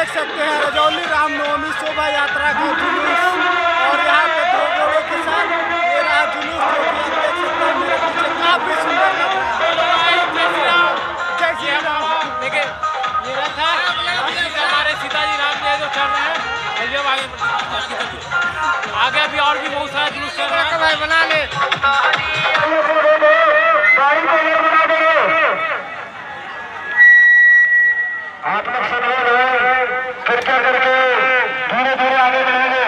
देख सकते हैं रजौली रामनवमी शोभा यात्रा का जुलूस और यहाँ पे दो घोड़ों के साथ ये रहा जुलूस जो कि आप देख सकते हैं मेरे पीछे काफी सुंदर लग रहा है। जय श्री राम। देखिए ये रथ है हमारे सीताजी राम जी जो चल रहे हैं आगे भी और भी बहुत सारा जुलूस चल रहा है। भाई बना ले आप लोग सब लोग कृपया करके धीरे धीरे आगे बढ़ेंगे।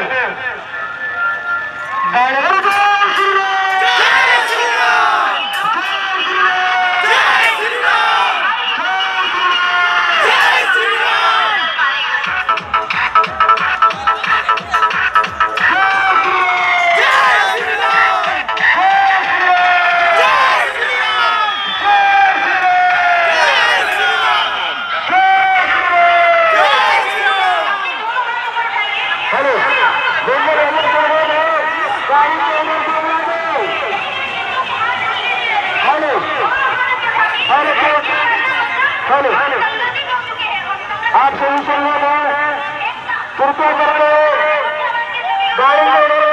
आप सभी संगठन है कृपया करके गाड़ी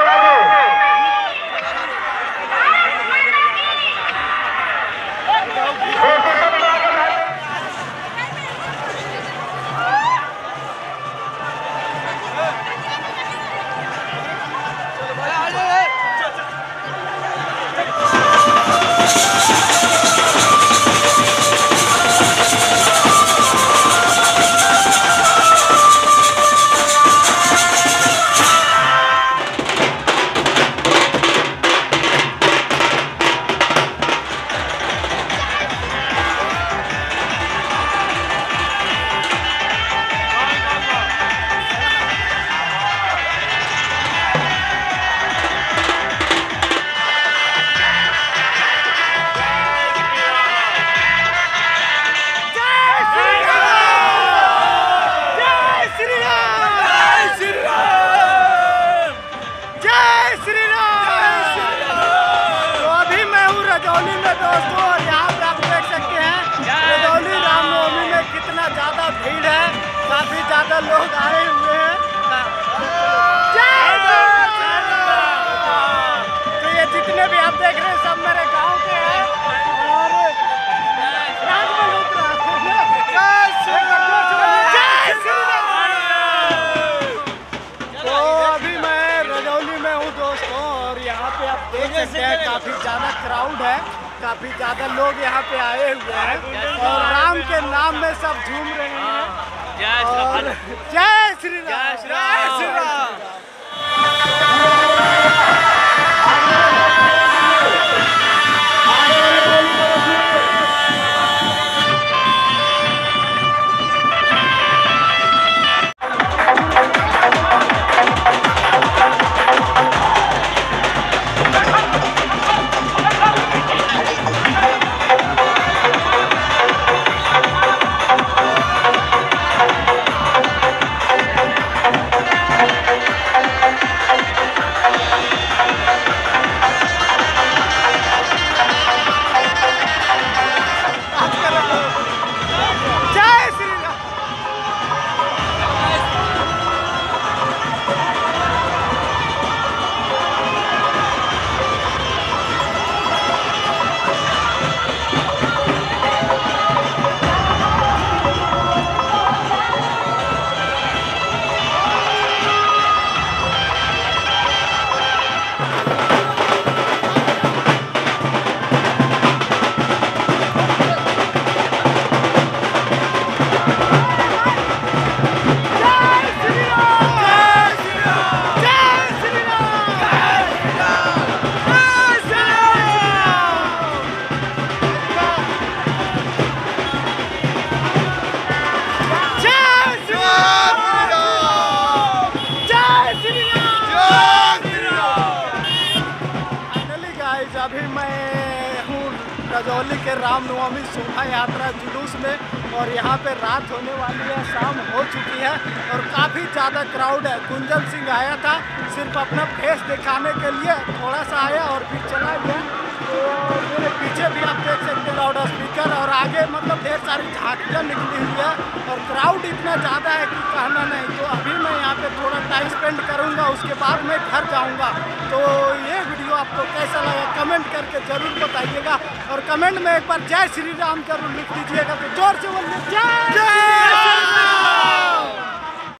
रजौली में दोस्तों और यहाँ पे आप देख सकते हैं रजौली रामनवमी में कितना ज़्यादा भीड़ है, काफ़ी ज़्यादा लोग आए हुए हैं। तो ये जितने भी आप देख रहे हैं सब मेरे गांव के हैं और तो अभी मैं रजौली में हूँ दोस्तों और यहाँ पे आप देख सकते हैं काफ़ी ज़्यादा क्राउड है, काफ़ी ज़्यादा लोग यहाँ पे आए हुए हैं और राम के नाम में सब झूम रहे हैं। और जय श्री राम, जय श्री राम। अभी मैं हूँ रजौली के रामनवमी शोभा यात्रा जुलूस में और यहाँ पे रात होने वाली है, शाम हो चुकी है और काफ़ी ज़्यादा क्राउड है। कुंजल सिंह आया था सिर्फ अपना फेस दिखाने के लिए, थोड़ा सा आया और फिर चला गया। तो मेरे पीछे भी आप देख सकते हैं लाउड स्पीकर, और आगे मतलब ढेर सारी झांकियाँ निकली हुई है और क्राउड इतना ज़्यादा है कि कहना नहीं। तो अभी मैं यहाँ पे थोड़ा टाइम स्पेंड करूँगा, उसके बाद मैं घर जाऊँगा। तो ये वीडियो आपको कैसा लगा कमेंट करके ज़रूर बताइएगा, और कमेंट में एक बार जय श्री राम जरूर लिख दीजिएगा। तो जोर से बोलिए जय